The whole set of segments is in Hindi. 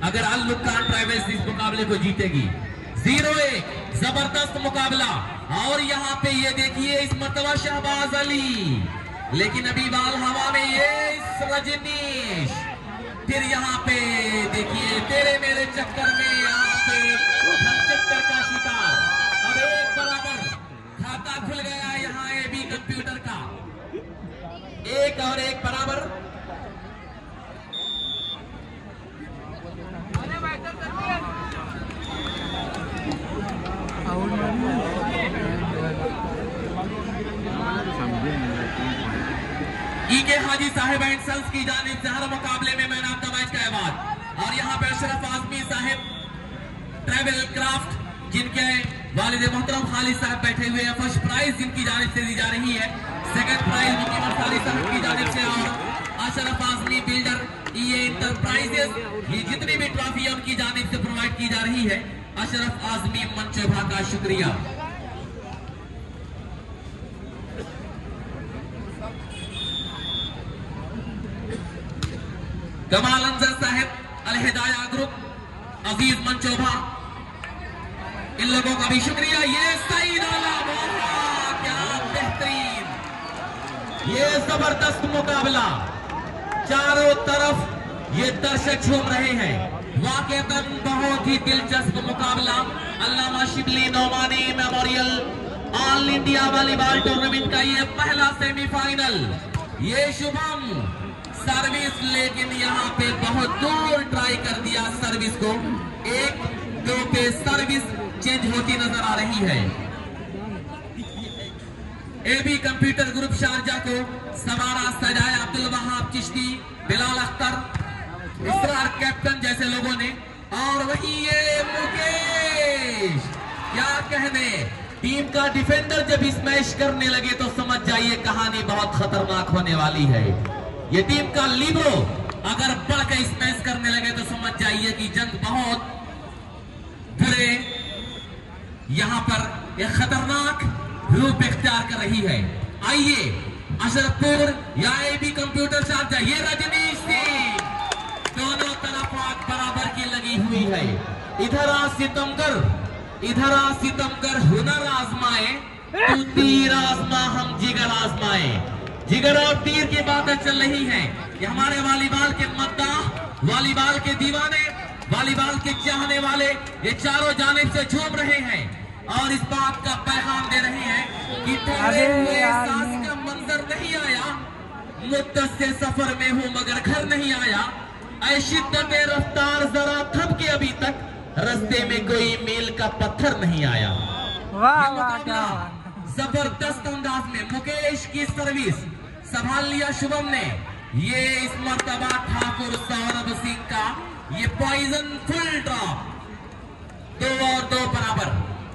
अगर अल लुक्कान ट्राइबल्स इस मुकाबले को जीतेगी। 0-1 जबरदस्त मुकाबला। और यहाँ पे ये देखिए इस मर्तबा शहबाज अली, लेकिन अभी बाल हवा में ये रजनीश। फिर यहाँ पे देखिए तेरे मेरे चक्कर में यहाँ पे चक्कर का शिकार। अब एक बराबर खाता खुल गया यहाँ एबी कंप्यूटर का, 1 और 1 बराबर। ईके हाजी साहिब एंड सन्स की जानिब से हर मुकाबले में मैन ऑफ द मैच का अवार्ड। और यहाँ पे अशरफ आजमी साहिब ट्रैवल क्राफ्ट, जिनके वालिद मोहतरम खालिद साहब बैठे हुए हैं, फर्स्ट प्राइज जिनकी जानिब से दी जा रही है, सेकंड प्राइज मुकीम अंसारी साहब की जानिब से, और Ashraf Azmi builder EA enterprises, ये जितनी भी ट्रॉफी उनकी जानिब से प्रोवाइड की जा रही है। अशरफ आजमी मंचोभा का शुक्रिया। कमाल अंजर साहब, अल हिदाया ग्रुप, अजीज मंचोभा, इन लोगों का भी शुक्रिया। ये सही डाला, क्या बेहतरीन, ये जबरदस्त मुकाबला, चारों तरफ ये दर्शक झूम रहे हैं। वाकईतन बहुत ही दिलचस्प मुकाबला। Allama Shibli Nomani memorial all India volleyball tournament का ये पहला सेमीफाइनल। ये शुभम सर्विस, लेकिन यहाँ पे बहुत दूर ट्राई कर दिया सर्विस को। 1-2 पे सर्विस चेंज होती नजर आ रही है। एबी कंप्यूटर ग्रुप शारजा को सवारा सजाया अब्दुल वहाब चिश्ती, बिलाल अख्तर, इसरार कैप्टन जैसे लोगों ने। और वही ये मुकेश, क्या कहने, टीम का डिफेंडर जब स्मैश करने लगे तो समझ जाइए कहानी बहुत खतरनाक होने वाली है। ये टीम का लिब्रो अगर बढ़कर स्मैश करने लगे तो समझ जाइए कि जंग बहुत बुरे यहां पर एक खतरनाक रूप इख्तियार कर रही है। आइए अशरफपुर या एबी कंप्यूटर शारजा, ये रजनीश सिंह, दोनों तरफ आग बराबर की लगी हुई है। इधर आ सितमगर, इधर आ सितमगर, हुनर आजमाए तू तीर आजमा, हम जिगर आजमाए। जिगर और तीर की बातें चल रही हैं। ये हमारे वॉलीबॉल के मद्दाह, वॉलीबॉल के दीवाने, वॉलीबॉल के चाहने वाले ये चारों जानिब से झूम रहे हैं और इस बात का पैगाम दे रहे हैं कि ठहरे हुए एहसास का मंजर नहीं आया, मुद्दत से सफर में हूं मगर घर नहीं आया। ऐ शिद्दत रफ्तार जरा थम के अभी तक रास्ते में कोई मील का पत्थर नहीं आया। जबरदस्त अंदाज में मुकेश की सर्विस संभाल लिया शुभम ने। ये इस मर्तबा ठाकुर सौरभ सिंह का ये पॉइजन फुल ड्रॉप, 2 और 2 बराबर।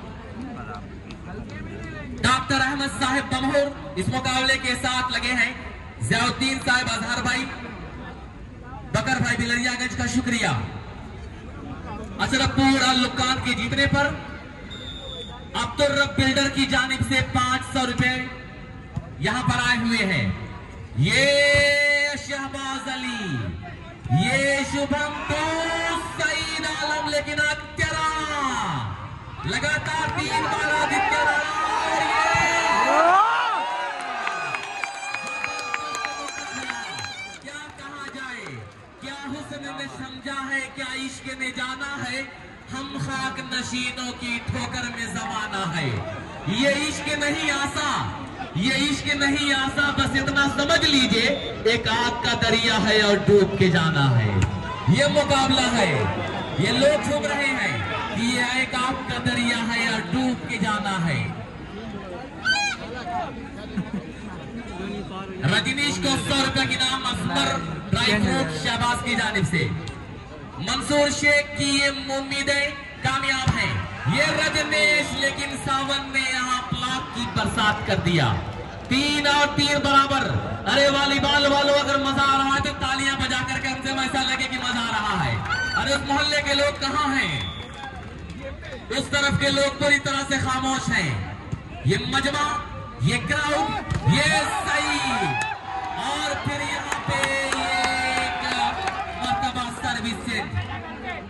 डॉक्टर अहमद साहिब बमहोर इस मुकाबले के साथ लगे हैं। ज़ियाउद्दीन साहिब, अजहर भाई, बकर भाई बिलरियागंज का शुक्रिया। अशरफपुर अल लुक्कान के जीतने पर अब्दुल रब बिल्डर की जानिब से 500 रुपए यहां पर आए हुए हैं। ये शहबाज अली, ये शुभम तो सईद आलम, लेकिन अत्यरा लगातार 3 बार आदित्य और क्या कहा जाए, क्या हुस्न ने समझा है, क्या इश्क ने जाना है, हम खाक नशीनों की ठोकर में जमाना है। ये इश्क नहीं आसा, ये इश्क नहीं आसा, बस इतना समझ लीजिए एक आग का दरिया है और डूब के जाना है। ये मुकाबला है, ये लोग झूम रहे हैं कि ये एक आग का दरिया है और डूब के जाना है। रजनीश को 100 रुपए की नाम असमर ड्राई फ्रूट शहबाज की जानिब से। मंसूर शेख की ये उम्मीदें कामयाब हैं। ये रजनीश, लेकिन सावन ने यहाँ ब्लॉक की बरसात कर दिया। 3 और 3 बराबर। अरे वॉलीबॉल वालों, अगर मजा आ रहा है तो तालियां बजा करके हमसे ऐसा लगे कि मजा आ रहा है। अरे उस मोहल्ले के लोग कहाँ हैं? उस तरफ के लोग पूरी तरह से खामोश हैं। ये मजमा, ये क्राउड, ये सही, और फिर यहाँ पे एक मर्तबा सर्विस से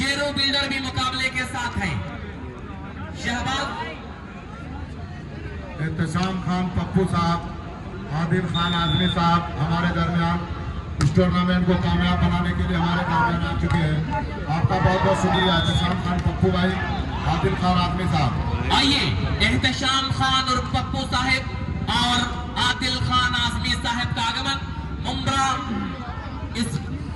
नेहरू बिल्डर भी मुकाबले के साथ हैं। शहबाज, एहतशाम खान पप्पू साहब, आदिल खान आजमी साहब हमारे दरमियान इस टूर्नामेंट को कामयाब बनाने के लिए हमारे दरमियान आ चुके हैं। आपका बहुत बहुत शुक्रिया एहतशाम खान पप्पू भाई, आदिल खान आजमी साहब। आइए एहतशाम खान और पप्पू साहब और आदिल खान आजमी साहब का आगमन मुंब्रा इस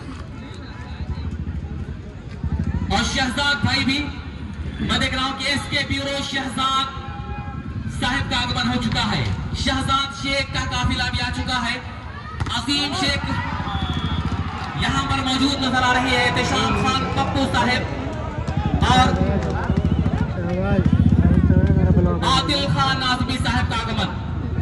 और शहजाद भाई भी, मैं देख रहा हूं कि इसके ब्यूरो शहजाद साहब का आगमन हो चुका है। शहजाद शेख का काफिला भी आ चुका है। असीम शेख यहां पर मौजूद नजर आ रही है। एहतशाम खान पप्पू साहब और आदिल खान आजमी साहब का आगमन।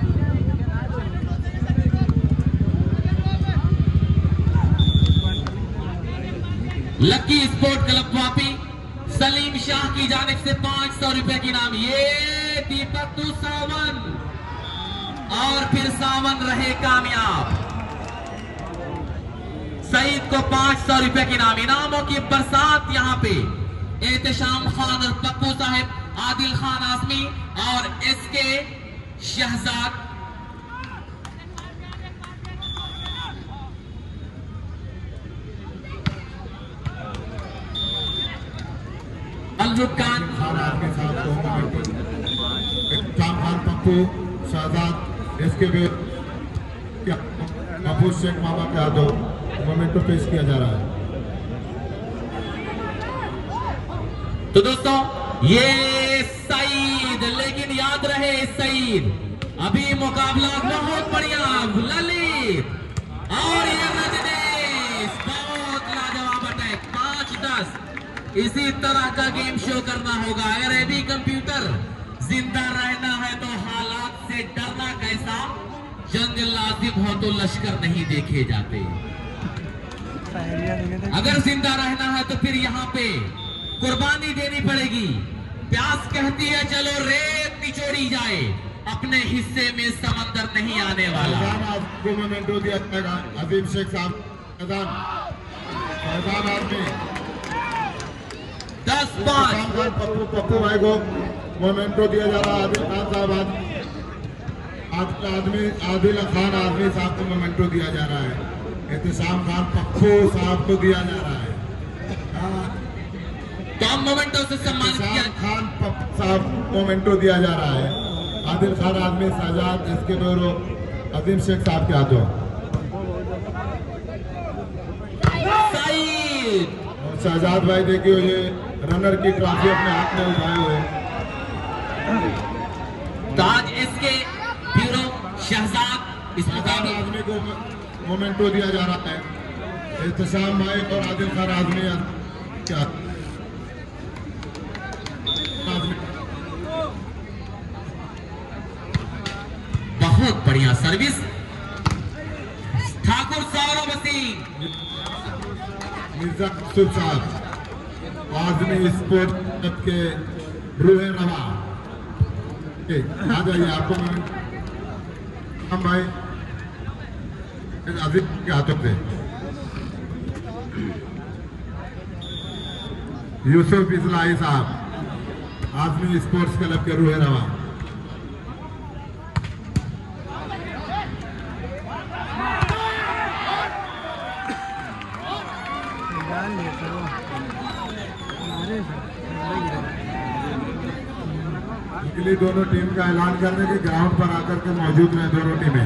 Lucky sport club Vapi Salim Shah की जानिब से 500 रुपए की नाम। ये दीपक तू सावन और फिर सावन रहे कामयाब। सईद को 500 रुपए की नाम। इनामों की बरसात यहां पे एहतशाम खान और पप्पू साहब, आदिल खान आजमी और इसके शहजाद। अलरुखान के साथ खान पप्पू शहजाद इसके महफूज शेख मामा के हाथों मोमेंटो पेश किया जा रहा है। तो दोस्तों ये सईद, लेकिन याद रहे सईद अभी मुकाबला बहुत बढ़िया। ललित और ये रजनीश, बहुत लाजवाब अटैक। 5-10 इसी तरह का गेम शो करना होगा। अगर एबी कंप्यूटर जिंदा रहना है तो हालात से डरना कैसा। जंग लाजिम हो तो लश्कर नहीं देखे जाते। अगर जिंदा रहना है तो फिर यहाँ पे कुर्बानी देनी पड़ेगी। प्यास कहती है चलो रेत निचोड़ी जाए, अपने हिस्से में समंदर नहीं आने वाला। आपको मोमेंटो दिया जाएगा अजीम शेख साहब। 10-5 पप्पू भाई को मोमेंटो दिया जा रहा है। आदिल खान साहब आदिल खान आजमी साहब को मोमेंटो दिया जा रहा है। एहतशाम खान पप्पू साहब को दिया जा रहा है। कम मोमेंटो से सम्मानित किया। खान पप्पू साहब मोमेंटो दिया जा रहा है। आदिल खान आजमी शहजाद इसके ब्यूरो अजीम शेख साहब के हाथों। शहजाद भाई देखिए ये रनर की ट्रॉफी अपने हाथ में उठाए हुए। ताज इसके ब्यूरो शहजाद इस मुकाबले आदमी को मोमेंटो दिया जा रहा है। एहतशाम भाई और आदिल खान आजमी क्या बहुत बढ़िया service. Thakur Saurabh Singh, Mirza Sahab Azmi sport club के रूहे रवा। आ जाइए, आपको हम भाई अजीम के हाथों से यूसुफ इस्लाही साहब आजमी स्पोर्ट्स क्लब के रूहे रवा। लिए दोनों टीम का ऐलान करने के ग्राउंड पर आकर के मौजूद हैं दोनों टीमें।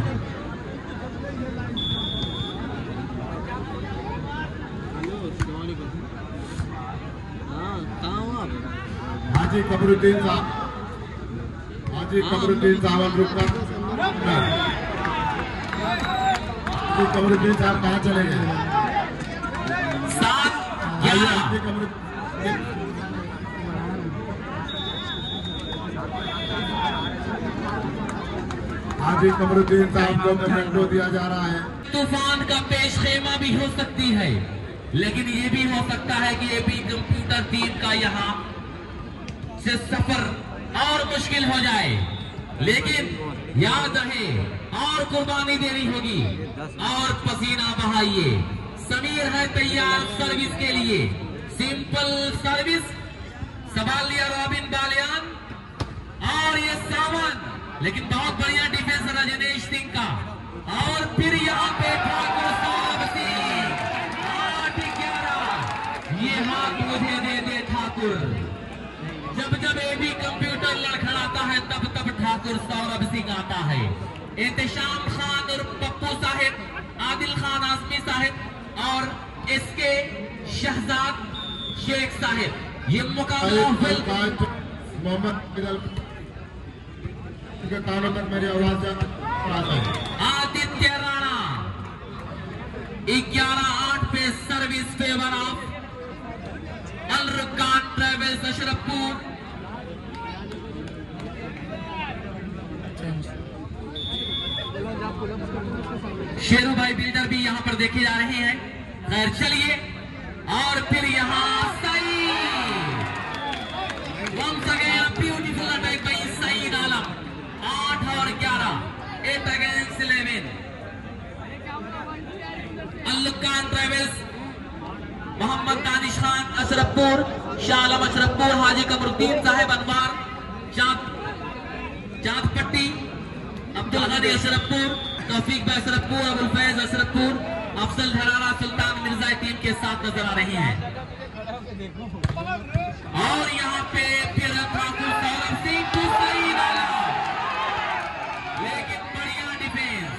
हाजी कमरुद्दीन साहब, हाजी कमरुद्दीन साहब रुकना। हाजी कमरुद्दीन साहब कहाँ चले गए? हाजी कमरुद्दीन हाजी कमरुद्दीन साहब को मोमेंटो दिया जा रहा है। तूफान का पेश खेमा भी हो सकती है, लेकिन ये भी हो सकता है कि एबी कंप्यूटर टीम का यहाँ से सफर और मुश्किल हो जाए। लेकिन याद रहे और कुर्बानी देनी होगी और पसीना बहाइए। समीर है तैयार सर्विस के लिए। सिंपल सर्विस, सवाल लिया रॉबिन बालियान और ये सावन, लेकिन बहुत बढ़िया डिफेंस रजनीश सिंह का। और फिर यहाँ पे ठाकुर साहब सिंह 8-11, ये हाथ मुझे दे दे ठाकुर। जब जब एबी कंप्यूटर लड़खड़ाता है तब तब ठाकुर सौरभ सिंह आता है। एहतशाम खान और पप्पू साहिब, आदिल खान आजमी साहिब और इसके शहजाद शेख साहिब, ये मुकाबला मोहम्मद के कानों तक मेरी आवाज है। आदित्य राणा 11-8 पे service favour of Al Rukan travels Ashrafpur. Sheru Bhai builder भी यहां पर देखे जा रहे हैं। खैर चलिए, और फिर यहां सही once again beautiful attack by Saeed आलम। 8 और 11, 8 against 11। Allukan travels, Mohammad Danish Khan Ashrafpur, Shah Alam Ashrafpur, Haji Qamruddin Sahib Anwar Chandpatti, Abdul Gani Ashrafpur, Taufiq Bhai Ashrafpur, Abul Faiz Ashrafpur, Afzal Dharara, Sultan Mirza team के साथ नजर आ रही हैं। और यहाँ पे फिर ठाकुर सौरभ सिंह को सही डाला, लेकिन बढ़िया डिफेंस।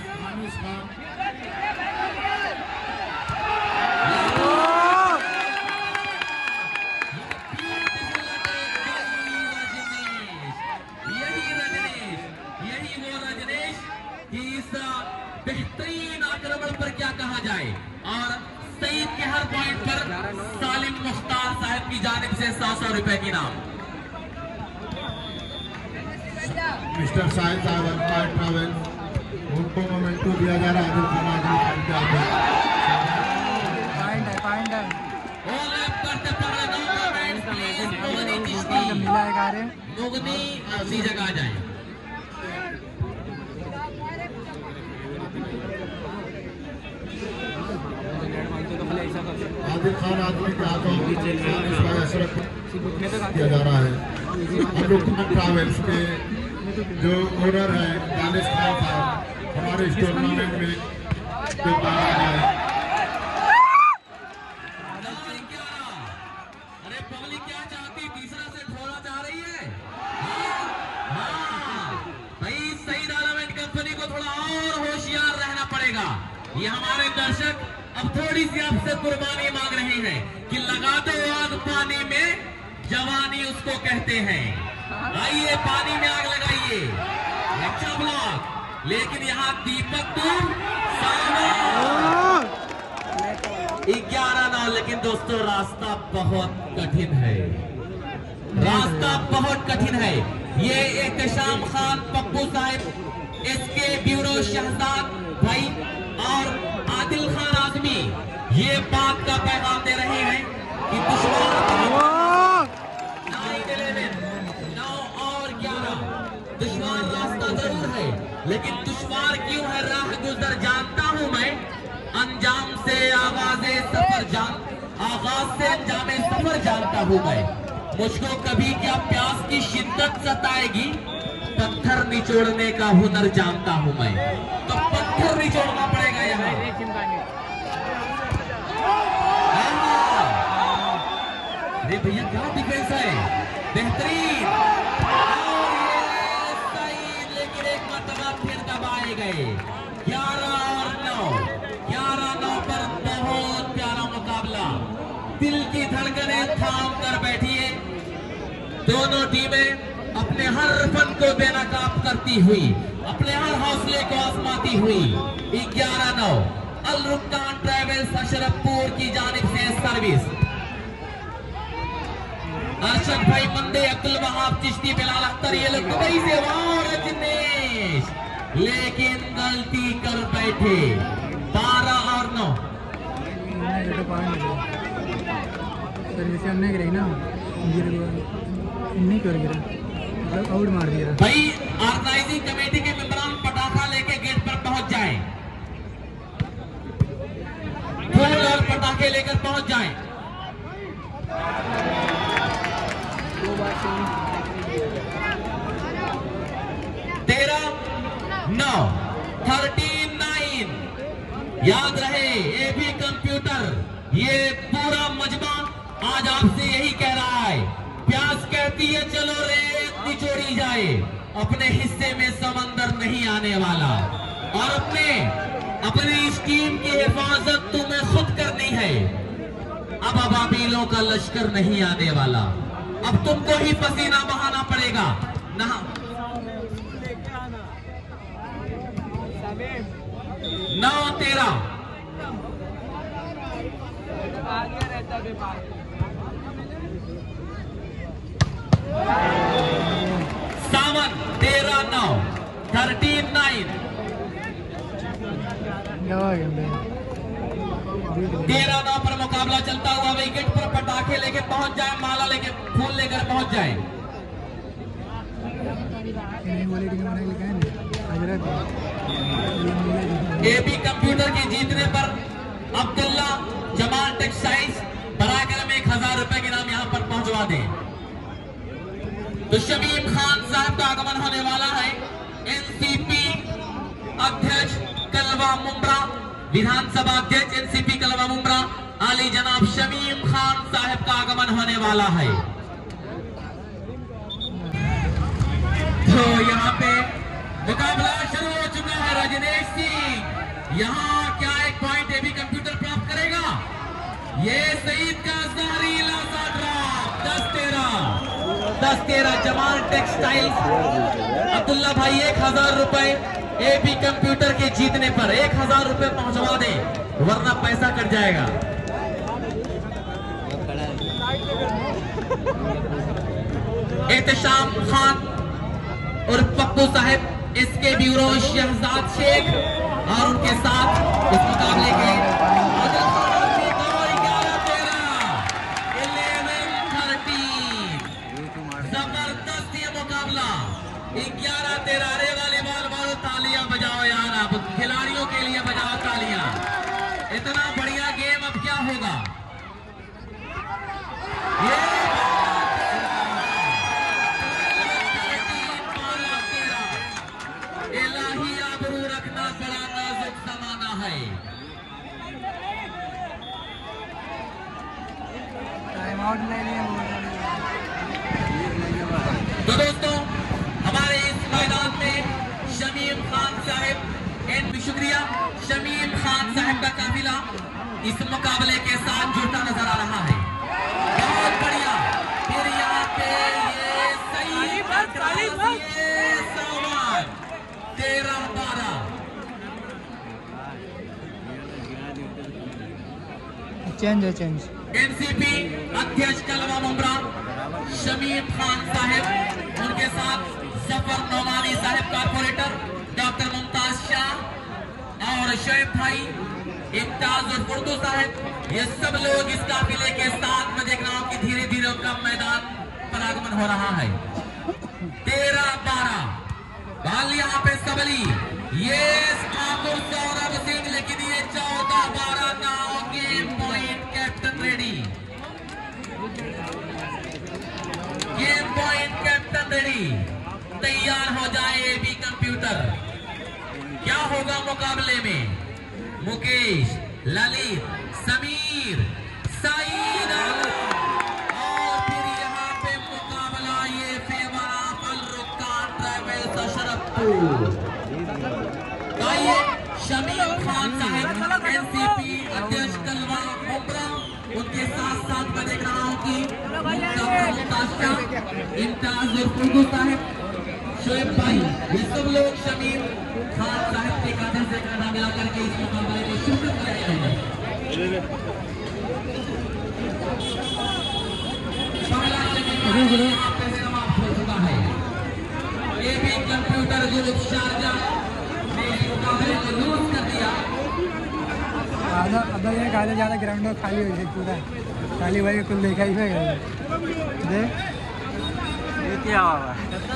यही वो रजनीश कि इस बेहतरीन आक्रमण पर क्या कहा जाए। और सईद के हर पॉइंट पर सालिम मुख्तार साहब की जानिब से 100 रुपए की नाम। मिस्टर साहिब साहब ट्रैवल, उनको मोमेंटो दिया जा रहा है। मुगनी अपनी जगह आ जाए। आदिल खान आदमी के हाथों किया जा रहा है। अल्लुकान ट्रैवल्स के जो ओनर है दानिश खान साहब, हमारे इस टूर्नामेंट में अरे पब्लिक क्या चाहती, तीसरा सेट होना चाह रही है। भाई सईद आलम एंड कंपनी को थोड़ा और होशियार रहना पड़ेगा। ये हमारे दर्शक अब थोड़ी सी आपसे कुर्बानी मांग रहे हैं कि लगा दो आग पानी में, जवानी उसको कहते हैं। आइए पानी में आग लगाइए, अच्छा ब्लॉक। लेकिन यहाँ दीपक तुम 11-9, लेकिन दोस्तों रास्ता बहुत कठिन है, रास्ता बहुत कठिन है। ये एहतशाम खान पप्पू साहिब, इसके ब्यूरो शहजाद भाई और आदिल खान आजमी ये बात का पैगाम दे रहे हैं कि दुश्वार 9 और 11 दुश्वार रास्ता जरूर है, लेकिन दुश्वार क्यों है राह गुजर जानता हूं मैं। अंजाम से आगाज़े सफर आगाज से अंजामे सफर जानता हूं मैं। मुझको कभी क्या प्यास की शिद्दत सताएगी, पत्थर निचोड़ने का हुनर जानता हूं मैं। तो पत्थर निचोड़ना पड़ेगा यहाँ। अरे भैया क्या डिफेंस है, बेहतरीन। लेकिन एक मरतबा फिर दबाए गए। 11-9 पर बहुत प्यारा मुकाबला। दिल की धड़कनें थाम कर बैठिए। दोनों टीमें अपने हर फन को बेनकाब करती हुई, अपने हर हौसले को आजमाती हुई। 11-9 अल रुकान ट्रेवल्स अशरफपुर की जानिब से सर्विस। अर्शद भाई मंदे, अब्दुल वहाब चिश्ती, बिलाल अख्तर, ये लोग दुबई से रजनीश, लेकिन गलती कर बैठे। 12-9 भाई ऑर्गेनाइजिंग कमेटी के मेंबरान पटाखा लेके गेट पर पहुंच जाएं, फूल और पटाखे लेकर पहुंच जाएं। याद रहे एबी कंप्यूटर ये पूरा मजमा आज आपसे यही कह रहा है। प्यास कहती है चलो रेत निचोड़ी जाए, अपने हिस्से में समंदर नहीं आने वाला और अपनी इस टीम की हिफाजत तुम्हें खुद करनी है। अब अबाबीलों का लश्कर नहीं आने वाला, अब तुमको ही पसीना बहाना पड़ेगा। 9-13 सावन 13-9 13-9 13-9 पर मुकाबला चलता हुआ विकेट पर पटाखे लेके पहुंच जाए, माला लेके फूल लेकर पहुंच जाए। एबी कंप्यूटर के जीतने पर अब्दुल्ला जमाल टेक्सटाइल्स बराकर में 1000 रुपए के नाम यहां पर पहुंचवा दें। तो शमीम खान साहब का आगमन होने वाला है। एनसीपी अध्यक्ष कलवा मुमरा, विधानसभा अध्यक्ष एनसीपी कलवा मुमरा आली जनाब शमीम खान साहब का आगमन होने वाला है। तो यहाँ पे मुकाबला शुरू हो चुका है। रजनीश सिंह यहाँ क्या एक पॉइंट एबी कंप्यूटर प्राप्त करेगा? ये सईद का जहरीला सा ड्रॉप 10-13 जमाल टेक्सटाइल्स। अब्दुल्ला भाई 1000 रुपए एबी कंप्यूटर के जीतने पर 1000 रुपए पहुंचवा दे, वरना पैसा कट जाएगा। एहतशाम खान और पप्पू साहब, इसके ब्यूरो शहजाद शेख और उनके साथ इस मुकाबले के 11-13 जबरदस्त ये मुकाबला 11-13। अरे वॉलीबॉल वालों तालियां बजाओ यार, आप खिलाड़ियों के लिए बजाओ तालियां। इतना बढ़िया गेम अब क्या होगा। ये इलाही आबरू रखना बड़ा नाजुक जमाना है। टाइम आउट ले लिया। तो दोस्तों हमारे इस मैदान में शमीम खान साहब एंड शुक्रिया, शमीम खान साहब का काफिला इस मुकाबले के साथ जुड़ता नजर आ रहा है। बहुत बढ़िया। फिर यहाँ पे ये सही 13-12 चेंज एनसीपी अध्यक्ष कलवा मुमरा शमीम खान साहब, उनके साथ जफर नौमानी साहब कारपोरेटर, डॉक्टर मुमताज शाह और शोएब भाई, इम्ताज और उर्दू साहब, ये सब लोग इस काफिले के साथ में देख रहा हूं कि धीरे धीरे उनका मैदान पर आगमन हो रहा है। 13-12 बाल यहाँ पे सबली, ये ठाकुर सौरभ सिंह, लेकिन ये 14-12 now game point captain ready, game point captain ready. तैयार हो जाए एबी कंप्यूटर। क्या होगा मुकाबले में? मुकेश, ललित, समीर, सईद और फिर यहाँ पे मुकाबला ये favour of Al Rukan travels Ashrafpur. तो ये शमीम खान साहब एनसीपी अध्यक्ष कलवा मुमरा, उनके साथ साथ मैं देख रहा हूँ कि डॉक्टर मुमताज शाह, इम्ताज और उर्दू साहब, शोएब भाई, ये सब लोग शमीम खान साहब के कांधे से कांधा मिलाकर के इस मुकाबले में शिरकत कर रहे हैं। पहला समाप्त हो चुका है। एबी कंप्यूटर ग्रुप शारजाह ने मुकाबले को लूज कर दिया। आधा ज्यादा ग्राउंड खाली हो जाए पूरा, खाली भाई कुल देखा ही है। देख ये क्या हुआ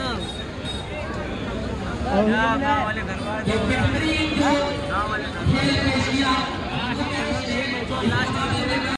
ये बेहतरीन जो खेल पेश किया